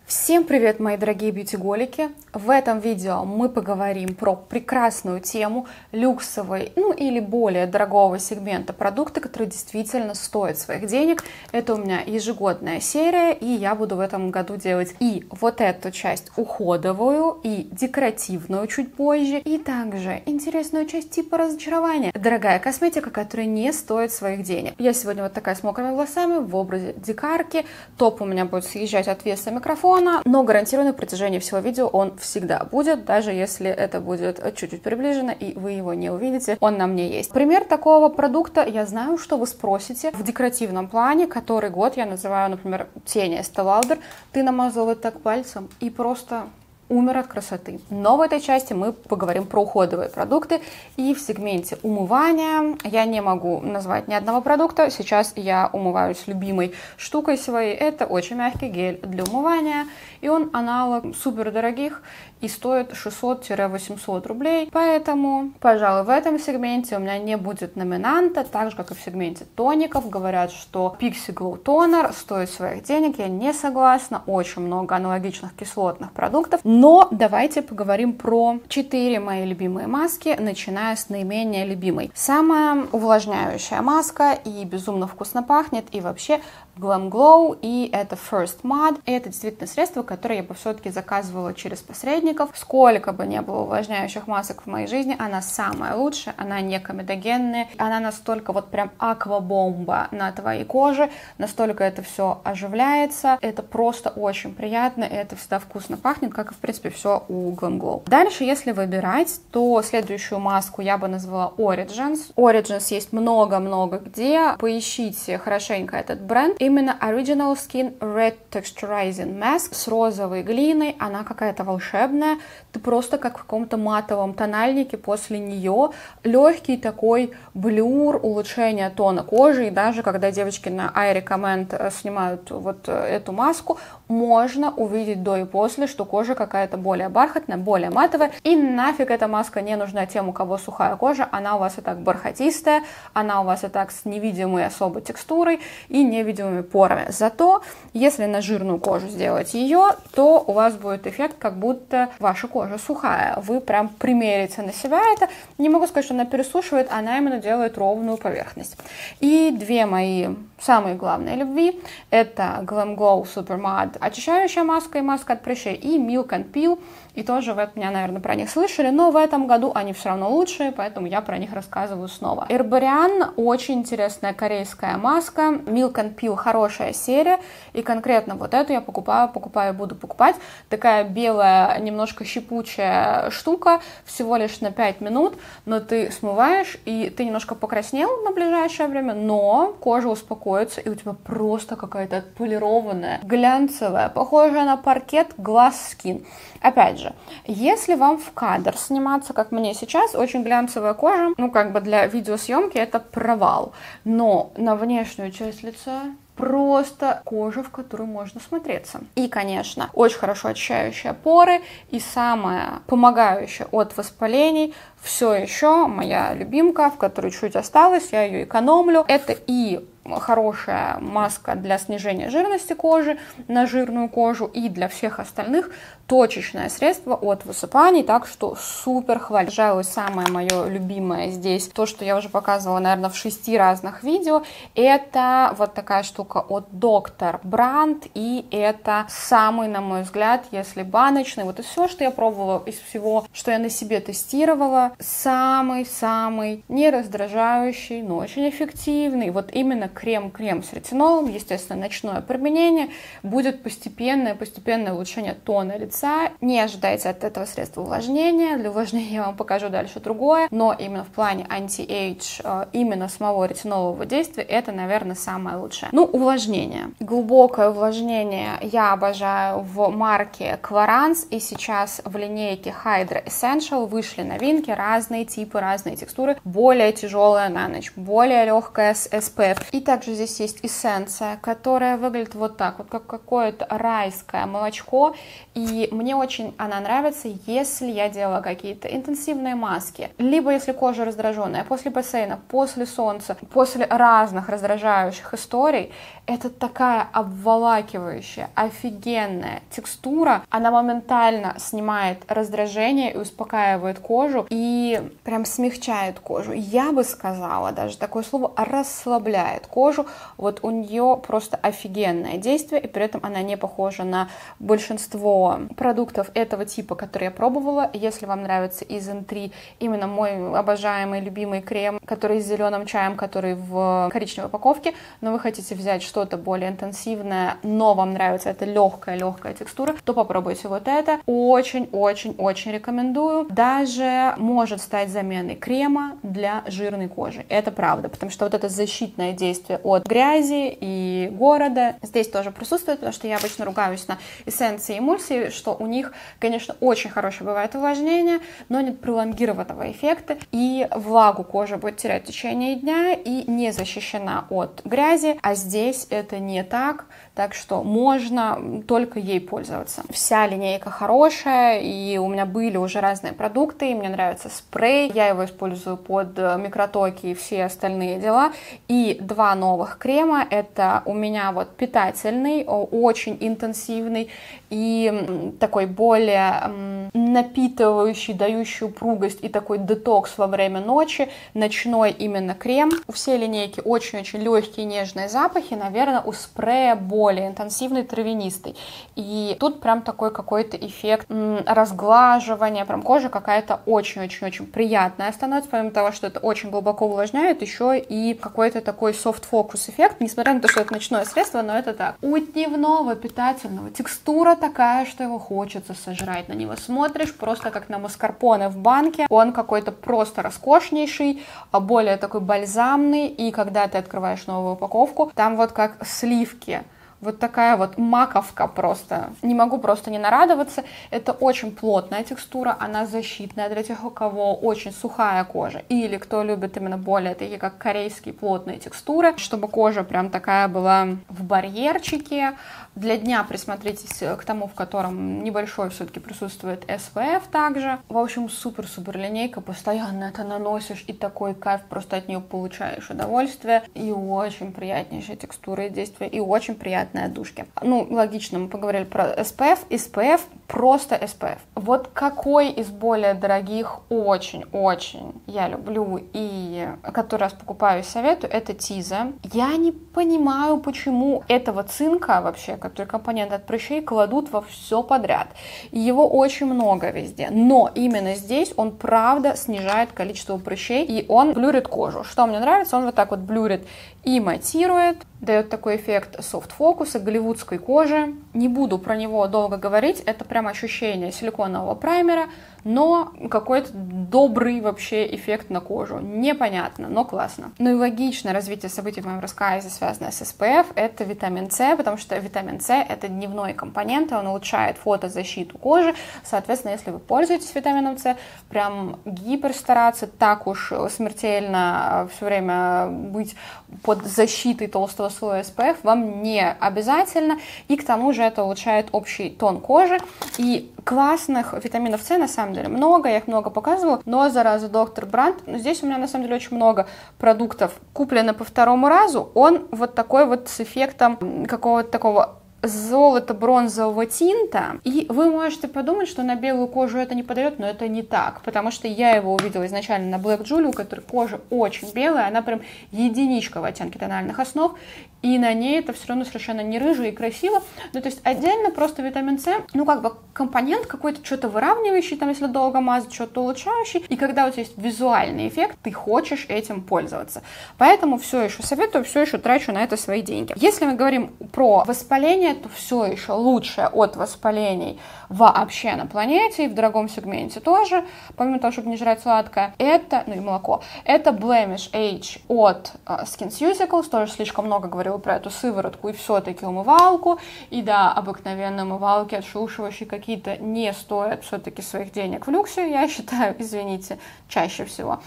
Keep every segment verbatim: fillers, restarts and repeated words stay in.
Всем привет, мои дорогие бьютиголики! В этом видео мы поговорим про прекрасную тему люксовой, ну или более дорогого сегмента продукта, которые действительно стоят своих денег. Это у меня ежегодная серия, и я буду в этом году делать и вот эту часть уходовую, и декоративную чуть позже, и также интересную часть типа разочарования. Дорогая косметика, которая не стоит своих денег. Я сегодня вот такая с мокрыми волосами в образе дикарки. Топ у меня будет съезжать от веса микрофона, но гарантированно на протяжении всего видео он всегда будет, даже если это будет чуть-чуть приближено и вы его не увидите, он на мне есть. Пример такого продукта, я знаю, что вы спросите, в декоративном плане, который год я называю, например, тени Estee Lauder. Ты намазал вот так пальцем и просто умер от красоты. Но в этой части мы поговорим про уходовые продукты, и в сегменте умывания я не могу назвать ни одного продукта. Сейчас я умываюсь любимой штукой своей. Это очень мягкий гель для умывания, и он аналог супер дорогих и стоит шестьсот-восемьсот рублей. Поэтому, пожалуй, в этом сегменте у меня не будет номинанта, так же, как и в сегменте тоников. Говорят, что Pixi Glow Toner стоит своих денег. Я не согласна. Очень много аналогичных кислотных продуктов. Но давайте поговорим про четыре мои любимые маски, начиная с наименее любимой. Самая увлажняющая маска и безумно вкусно пахнет, и вообще Glam Glow, и это First Mud. И это действительно средство, которое я бы все-таки заказывала через посредников. Сколько бы ни было увлажняющих масок в моей жизни, она самая лучшая, она не комедогенная, она настолько вот прям аквабомба на твоей коже, настолько это все оживляется, это просто очень приятно, и это всегда вкусно пахнет, как и в принципе все у Glam Glow. Дальше, если выбирать, то следующую маску я бы назвала Origins. Origins есть много-много где, поищите хорошенько этот бренд. Именно Original Skin Red Texturizing Mask с розовой глиной, она какая-то волшебная, ты просто как в каком-то матовом тональнике после нее, легкий такой блюр, улучшение тона кожи, и даже когда девочки на I Recommend снимают вот эту маску, можно увидеть до и после, что кожа какая-то более бархатная, более матовая, и нафиг эта маска не нужна тем, у кого сухая кожа, она у вас и так бархатистая, она у вас и так с невидимой особой текстурой и невидимыми порами. Зато, если на жирную кожу сделать ее, то у вас будет эффект, как будто ваша кожа сухая. Вы прям примерите на себя это. Не могу сказать, что она пересушивает, она именно делает ровную поверхность. И две мои самые главные любви — это Glam Glow Super Mud очищающая маска и маска от прыщей, и Milk and Peel. И тоже вы от меня, наверное, про них слышали, но в этом году они все равно лучшие, поэтому я про них рассказываю снова. Herbarian — очень интересная корейская маска. Milk and Peel — хорошая серия, и конкретно вот эту я покупаю, покупаю и буду покупать. Такая белая, немножко щипучая штука, всего лишь на пять минут, но ты смываешь, и ты немножко покраснел на ближайшее время, но кожа успокоится, и у тебя просто какая-то отполированная, глянцевая, похожая на паркет Glass Skin. Опять же, если вам в кадр сниматься, как мне сейчас, очень глянцевая кожа, ну как бы для видеосъемки это провал, но на внешнюю часть лица просто кожа, в которую можно смотреться. И, конечно, очень хорошо очищающая поры, и самая помогающая от воспалений, все еще моя любимка, в которой чуть осталось, я ее экономлю. Это и хорошая маска для снижения жирности кожи на жирную кожу, и для всех остальных точечное средство от высыпаний, так что супер хвалю. Пожалуй, самое мое любимое здесь, то, что я уже показывала, наверное, в шести разных видео, это вот такая штука от доктор Brandt, и это самый, на мой взгляд, если баночный, вот и все, что я пробовала из всего, что я на себе тестировала, самый-самый не раздражающий, но очень эффективный, вот именно крем-крем с ретинолом, естественно, ночное применение, будет постепенное, постепенное улучшение тона лица. Не ожидайте от этого средства увлажнения, для увлажнения я вам покажу дальше другое, но именно в плане анти-эйдж, именно самого ретинолового действия, это, наверное, самое лучшее. Ну, увлажнение. Глубокое увлажнение я обожаю в марке Clarins, и сейчас в линейке Hydra Essential вышли новинки, разные типы, разные текстуры, более тяжелая на ночь, более легкая с эс пи эф. И также здесь есть эссенция, которая выглядит вот так, вот как какое-то райское молочко. И мне очень она нравится, если я делала какие-то интенсивные маски, либо если кожа раздраженная после бассейна, после солнца, после разных раздражающих историй. Это такая обволакивающая, офигенная текстура. Она моментально снимает раздражение и успокаивает кожу, и прям смягчает кожу. Я бы сказала, даже такое слово, расслабляет кожу. Вот у нее просто офигенное действие, и при этом она не похожа на большинство продуктов этого типа, которые я пробовала. Если вам нравится из эн три именно мой обожаемый, любимый крем, который с зеленым чаем, который в коричневой упаковке, но вы хотите взять что-то более интенсивное, но вам нравится эта легкая-легкая текстура, то попробуйте вот это. Очень-очень-очень рекомендую. Даже может стать заменой крема для жирной кожи. Это правда, потому что вот это защитное действие от грязи и города здесь тоже присутствует, потому что я обычно ругаюсь на эссенции и эмульсии, что у них, конечно, очень хорошее бывает увлажнение, но нет пролонгированного эффекта, и влагу кожа будет терять в течение дня и не защищена от грязи, а здесь это не так, так что можно только ей пользоваться. Вся линейка хорошая, и у меня были уже разные продукты, и мне нравится спрей, я его использую под микротоки и все остальные дела, и два новых крема, это у меня вот питательный, очень интенсивный и такой более напитывающий, дающий упругость и такой детокс во время ночи, ночной именно крем. У всей линейки очень-очень легкие нежные запахи, наверное, у спрея более интенсивный, травянистый. И тут прям такой какой-то эффект м, разглаживания, прям кожа какая-то очень-очень-очень приятная становится, помимо того, что это очень глубоко увлажняет, еще и какой-то такой софт-фокус эффект, несмотря на то, что это ночное средство, но это так. У дневного питательного текстура такая, что его хочется сожрать. На него смотришь просто как на маскарпоне в банке, он какой-то просто роскошнейший, более такой бальзамный, и когда ты открываешь новую упаковку, там вот как сливки. Вот такая вот маковка просто. Не могу просто не нарадоваться. Это очень плотная текстура, она защитная для тех, у кого очень сухая кожа. Или кто любит именно более такие, как корейские плотные текстуры, чтобы кожа прям такая была в барьерчике. Для дня присмотритесь к тому, в котором небольшой все-таки присутствует эс пи эф также. В общем, супер-супер линейка, постоянно это наносишь, и такой кайф, просто от нее получаешь удовольствие. И очень приятнейшая текстура и действие, и очень приятные отдушки. Ну, логично, мы поговорили про эс пи эф. эс пи эф просто эс пи эф. Вот какой из более дорогих очень-очень я люблю и который раз покупаю и советую, это Тиза. Я не понимаю, почему этого цинка вообще, который компонент от прыщей, кладут во все подряд. Его очень много везде, но именно здесь он правда снижает количество прыщей, и он блюрит кожу. Что мне нравится, он вот так вот блюрит и матирует, дает такой эффект софт-фокуса, голливудской кожи. Не буду про него долго говорить, это прям ощущение силиконового праймера, но какой-то добрый вообще эффект на кожу. Непонятно, но классно. Ну и логичное развитие событий в моем рассказе, связанное с эс пи эф, это витамин С, потому что витамин С — это дневной компонент, и он улучшает фотозащиту кожи. Соответственно, если вы пользуетесь витамином С, прям гипер стараться, так уж смертельно все время быть под защитой толстого слоя эс пи эф вам не обязательно, и к тому же это улучшает общий тон кожи. И классных витаминов С на самом деле много, я их много показывала, но зараза доктор Бранд, здесь у меня на самом деле очень много продуктов куплено по второму разу, он вот такой вот с эффектом какого-то такого золото-бронзового тинта, и вы можете подумать, что на белую кожу это не подойдет, но это не так, потому что я его увидела изначально на Black Julie, у которой кожа очень белая, она прям единичка в оттенке тональных основ, и на ней это все равно совершенно не рыжо и красиво. Ну, то есть отдельно просто витамин С, ну, как бы компонент какой-то, что-то выравнивающий, там, если долго мазать, что-то улучшающий, и когда у тебя есть визуальный эффект, ты хочешь этим пользоваться. Поэтому все еще советую, все еще трачу на это свои деньги. Если мы говорим про воспаление, то все еще лучшее от воспалений вообще на планете, и в дорогом сегменте тоже, помимо того, чтобы не жрать сладкое, это, ну и молоко, это Blemish Age от uh, SkinCeuticals, тоже слишком много говорю говорила про эту сыворотку и все-таки умывалку. И да, обыкновенные умывалки, отшелушивающие какие-то, не стоят все-таки своих денег в люксе, я считаю, извините, чаще всего.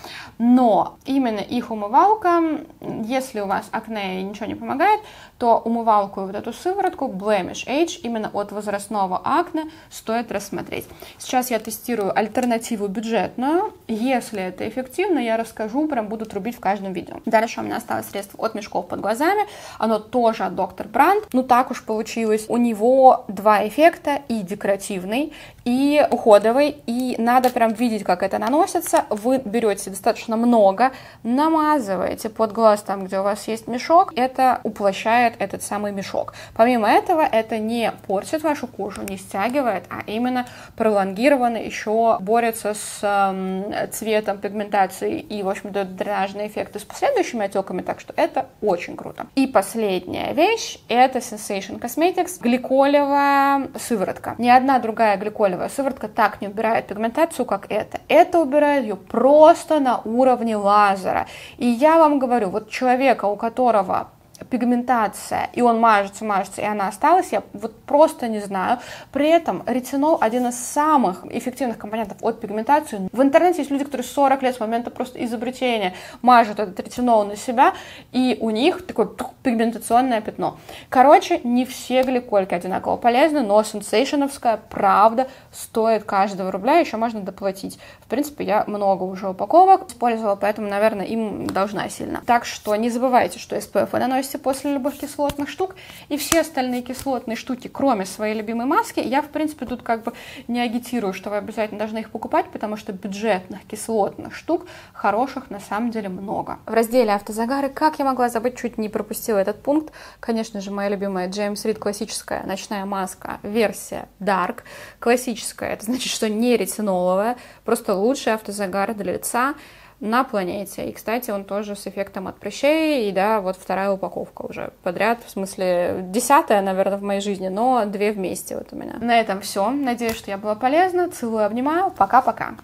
Но именно их умывалка, если у вас акне и ничего не помогает, то умывалку и вот эту сыворотку Blemish Age именно от возрастного акне стоит рассмотреть. Сейчас я тестирую альтернативу бюджетную. Если это эффективно, я расскажу, прям буду трубить в каждом видео. Дальше у меня осталось средство от мешков под глазами. Оно тоже от доктор Бранд. Ну так уж получилось. У него два эффекта: и декоративный, и уходовый. И надо прям видеть, как это наносится. Вы берете достаточно много, намазываете под глаз там, где у вас есть мешок. Это уплощает этот самый мешок. Помимо этого, это не портит вашу кожу, не стягивает, а именно пролонгированно еще борется с э, цветом, пигментацией и, в общем-то, дренажные эффекты с последующими отеками, так что это очень круто. И последняя вещь — это Sensation Cosmetics гликолевая сыворотка. Ни одна другая гликолевая сыворотка так не убирает пигментацию, как это. Это убирает ее просто на уровне лазера. И я вам говорю, вот человека, у которого пигментация, и он мажется, мажется, и она осталась, я вот просто не знаю. При этом ретинол один из самых эффективных компонентов от пигментации. В интернете есть люди, которые сорок лет с момента просто изобретения мажут этот ретинол на себя, и у них такое пигментационное пятно. Короче, не все гликольки одинаково полезны, но сенсейшеновская, правда, стоит каждого рубля, еще можно доплатить. В принципе, я много уже упаковок использовала, поэтому, наверное, им должна сильно. Так что не забывайте, что эс пэ эф вы наносите после любых кислотных штук, и все остальные кислотные штуки, кроме своей любимой маски, я, в принципе, тут как бы не агитирую, что вы обязательно должны их покупать, потому что бюджетных кислотных штук хороших на самом деле много. В разделе автозагары, как я могла забыть, чуть не пропустила этот пункт, конечно же, моя любимая Джеймс Рид классическая ночная маска, версия Dark. Классическая, это значит, что не ретиноловая, просто лучший автозагар для лица на планете. И, кстати, он тоже с эффектом от прыщей, и да, вот вторая упаковка уже подряд, в смысле, десятая, наверное, в моей жизни, но две вместе вот у меня. На этом все. Надеюсь, что я была полезна. Целую, обнимаю. Пока-пока.